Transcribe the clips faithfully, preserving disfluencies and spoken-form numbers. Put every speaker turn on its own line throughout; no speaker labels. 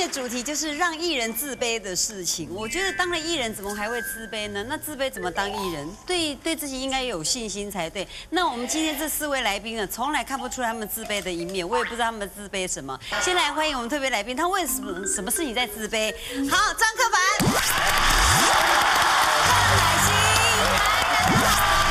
主题就是让艺人自卑的事情。我觉得当了艺人怎么还会自卑呢？那自卑怎么当艺人？对对自己应该有信心才对。那我们今天这四位来宾呢，从来看不出他们自卑的一面，我也不知道他们自卑什么。先来欢迎我们特别来宾，他为什么什么事情在自卑？好，张克凡，康乃馨，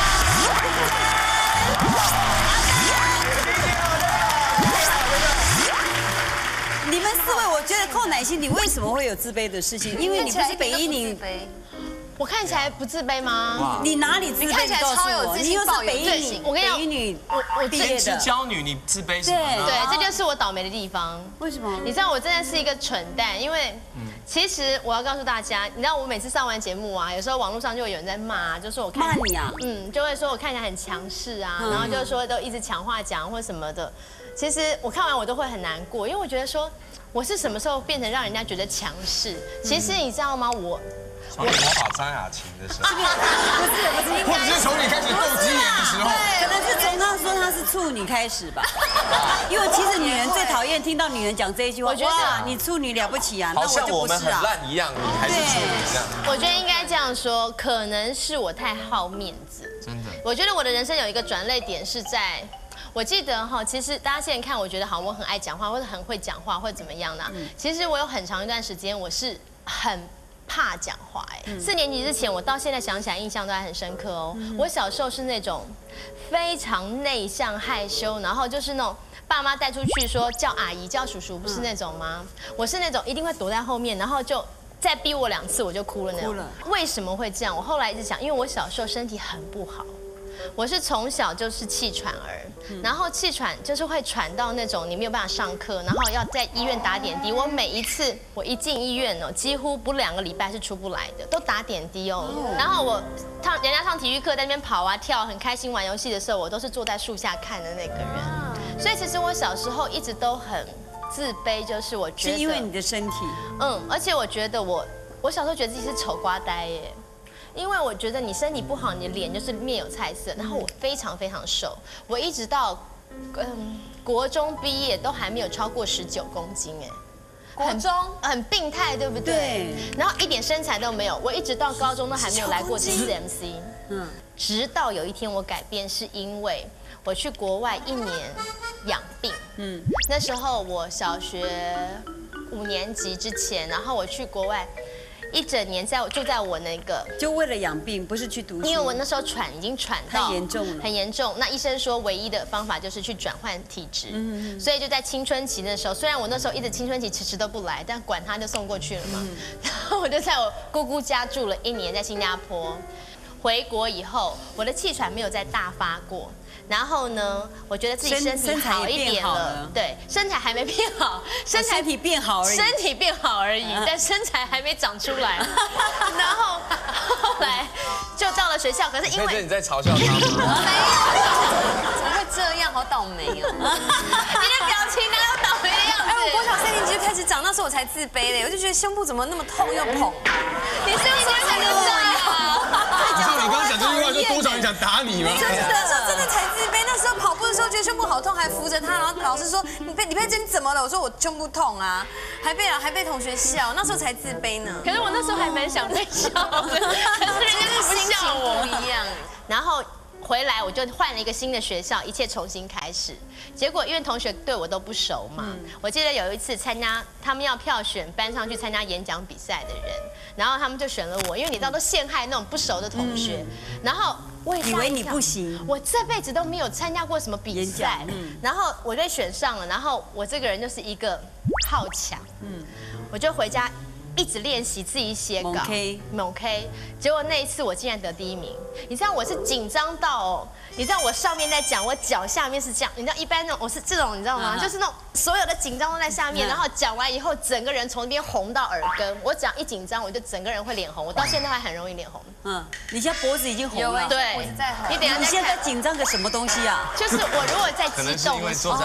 你们四位，我觉得寇乃馨，你为什么会有自卑的事情？因为你不是北一女。
我看起来不自卑吗？
你哪里自卑？
你看起来超有自信，
你又是北一女，
我跟你讲，
北一女，
我我
毕业的
天之娇女，你自卑什么呢？
对，这就是我倒霉的地方。
为什么？
你知道我真的是一个蠢蛋，因为其实我要告诉大家，你知道我每次上完节目啊，有时候网络上就会有人在骂，就说我
骂你啊，
嗯，就会说我看起来很强势啊，然后就说都一直抢话讲或什么的。其实我看完我都会很难过，因为我觉得说我是什么时候变成让人家觉得强势？其实你知道吗？我。
从你模仿张雅琴的时候，
不是不是，
或者是从你开始斗鸡眼的时候，
对，可能是从他说他是处女开始吧。因为其实女人最讨厌听到女人讲这一句话，哇，你处女了不起啊，
好像我们很烂一样，你还是处女这样。
我觉得应该这样说，可能是我太好面子。
真的，
我觉得我的人生有一个转捩点是在。我记得哈，其实大家现在看，我觉得好像我很爱讲话，或者很会讲话，或者怎么样呢？其实我有很长一段时间我是很怕讲话。哎，四年级之前，我到现在想起来印象都还很深刻哦。我小时候是那种非常内向害羞，然后就是那种爸妈带出去说叫阿姨叫叔叔，不是那种吗？我是那种一定会躲在后面，然后就再逼我两次我就哭了那种。为什么会这样？我后来一直想，因为我小时候身体很不好。我是从小就是气喘儿，然后气喘就是会喘到那种你没有办法上课，然后要在医院打点滴。我每一次我一进医院哦，几乎不两个礼拜是出不来的，都打点滴哦。然后我上人家上体育课在那边跑啊跳，很开心玩游戏的时候，我都是坐在树下看的那个人。所以其实我小时候一直都很自卑，就是我觉得
是因为你的身体，
嗯，而且我觉得我我小时候觉得自己是丑瓜呆耶。因为我觉得你身体不好，你的脸就是面有菜色。然后我非常非常瘦，我一直到嗯国中毕业都还没有超过十九公斤哎，
国中
很病态，对不对？
对。
然后一点身材都没有，我一直到高中都还没有来过几次 M C。嗯。直到有一天我改变，是因为我去国外一年养病。嗯。那时候我小学五年级之前，然后我去国外。一整年在住在我那个，
就为了养病，不是去读书。
因为我那时候喘已经喘到
太严重了，
很严重。那医生说唯一的方法就是去转换体质，嗯、所以就在青春期那时候，虽然我那时候一直青春期迟迟都不来，但管他就送过去了嘛。嗯、然后我就在我姑姑家住了一年，在新加坡。回国以后，我的气喘没有再大发过。然后呢，我觉得自己身体好一点了，对，身材还没变好，
身材体变好而已，
身体变好而已，但身材还没长出来。然后后来就到了学校，可是因为
你在嘲笑他吗？
没有，怎么会这样？好倒霉哦！
你的表情哪有倒霉的样子？
哎，我国小三年级就开始长，那时候我才自卑嘞，我就觉得胸部怎么那么痛又捧。
你是不是才能这样？
你知道你刚刚讲这句话，就多少人想打你吗？
真的，那时候真的才自卑。那时候跑步的时候觉得胸部好痛，还扶着他，然后老师说你佩李佩珍怎么了？我说我胸部痛啊，还被还被同学笑，那时候才自卑呢。
可是我那时候还蛮想被笑的，可是人家是不笑我
不一样。
然后。回来我就换了一个新的学校，一切重新开始。结果因为同学对我都不熟嘛，嗯、我记得有一次参加他们要票选班上去参加演讲比赛的人，然后他们就选了我，因为你知道都陷害那种不熟的同学。嗯、然后我也
以为你不行，
我这辈子都没有参加过什么比赛，嗯、然后我被选上了，然后我这个人就是一个好强，嗯、我就回家。一直练习自己写稿，猛 K， 结果那一次我竟然得第一名。你知道我是紧张到哦，你知道我上面在讲，我脚下面是这样。你知道一般那种我是这种，你知道吗？就是那种所有的紧张都在下面，然后讲完以后，整个人从那边红到耳根。我只要一紧张，我就整个人会脸红。我到现在还很容易脸红。
嗯，你现在脖子已经红了。
对，
脖子在红。
你等一下再看。
你现在紧张个什么东西啊？
就是我如果在激动的时候。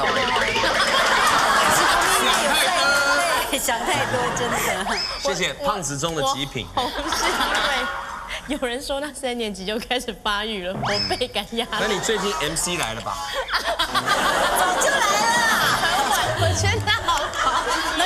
想太多，真的。
谢谢胖子中的极品。
红是因为有人说他三年级就开始发育了，我倍感压力。
那你最近 M C 来了吧？
早就来了，很晚，我觉得好好。
那你一直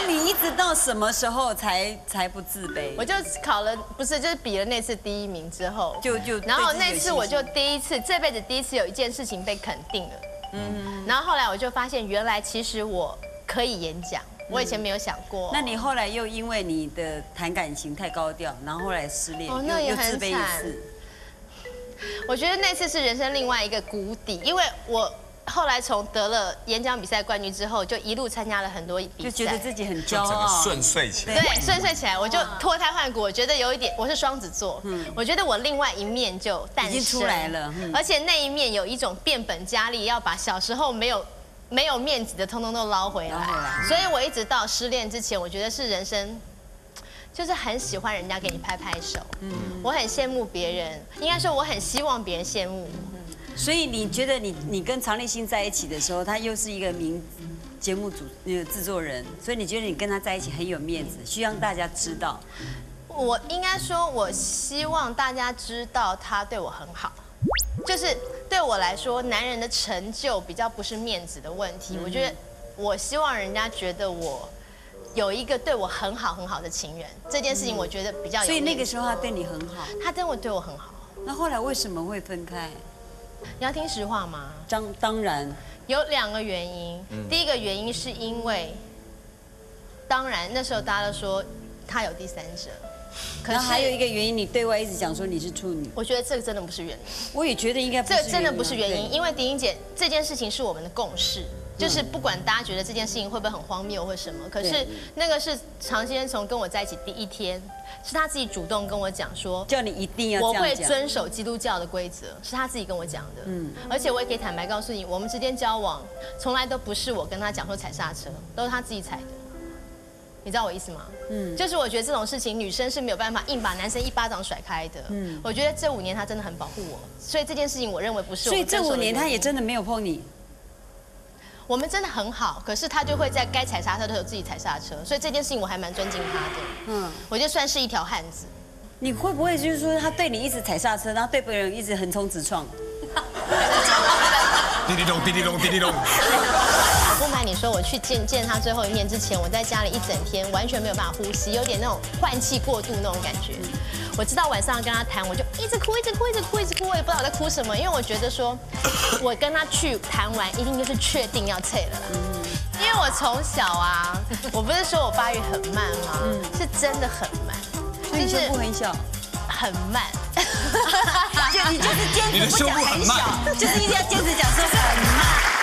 直到什么时候才才不自卑？
我就考了，不是就是比了那次第一名之后，
就就
然后那次我就第一次这辈子第一次有一件事情被肯定了，嗯，然后后来我就发现原来其实我可以演讲，我以前没有想过。
那你后来又因为你的谈感情太高调，然后后来失恋，
哦那也
又自卑一
很惨
次。
我觉得那次是人生另外一个谷底，因为我后来从得了演讲比赛冠军之后，就一路参加了很多比赛，
就觉得自己很骄
就整个
傲，
顺遂起来。
对，顺遂起来，我就脱胎换骨。我觉得有一点，我是双子座，我觉得我另外一面就诞生
已经出来了，嗯
而且那一面有一种变本加厉，要把小时候没有没有面子的，通通都捞回
捞回
来。
来
所以我一直到失恋之前，我觉得是人生。就是很喜欢人家给你拍拍手，嗯，我很羡慕别人，应该说我很希望别人羡慕我。
所以你觉得你你跟常立新在一起的时候，他又是一个名节目组那个制作人，所以你觉得你跟他在一起很有面子，需要让大家知道。
我应该说，我希望大家知道他对我很好，就是对我来说，男人的成就比较不是面子的问题。我觉得，我希望人家觉得我有一个对我很好很好的情人，这件事情我觉得比较有面子。
所以那个时候他对你很好，
他真的对我很好。
那后来为什么会分开？
你要听实话吗？
当当然，
有两个原因。第一个原因是因为，当然那时候大家都说他有第三者，可
然后还有一
是
个原因，你对外一直讲说你是处女，
我觉得这个真的不是原因。
我也觉得应该不是
这
原因啊
真的不是原因，
对
因为迪英姐这件事情是我们的共识，就是不管大家觉得这件事情会不会很荒谬或什么，可是
对
那个是常先生从跟我在一起第一天，是他自己主动跟我讲说，
叫你一定要
我会
这样讲。
遵守基督教的规则，是他自己跟我讲的。嗯，而且我也可以坦白告诉你，我们之间交往从来都不是我跟他讲说踩刹车，都是他自己踩的。你知道我意思吗？嗯，就是我觉得这种事情，女生是没有办法硬把男生一巴掌甩开的。嗯，我觉得这五年他真的很保护我，所以这件事情我认为不是我
所以
们分手的
这五年他
原因
也真的没有碰你。
我们真的很好，可是他就会在该踩刹车的时候自己踩刹车，所以这件事情我还蛮尊敬他的。嗯，我觉得算是一条汉子。
你会不会就是说他对你一直踩刹车，然后对别人一直横冲直撞？
滴滴咚，滴滴咚，滴滴咚。
我不瞒你说，我去见见他最后一面之前，我在家里一整天完全没有办法呼吸，有点那种换气过度那种感觉。我知道晚上跟他谈，我就一直哭，一直哭，一直哭，一直哭，我也不知道我在哭什么，因为我觉得说，我跟他去谈完，一定就是确定要退了啦。因为我从小啊，我不是说我发育很慢吗？是真的很慢，
所以你胸部很小，
很慢。
就你就是坚
你的
持不讲
胸部很慢
小，就是一定要坚持讲说很慢。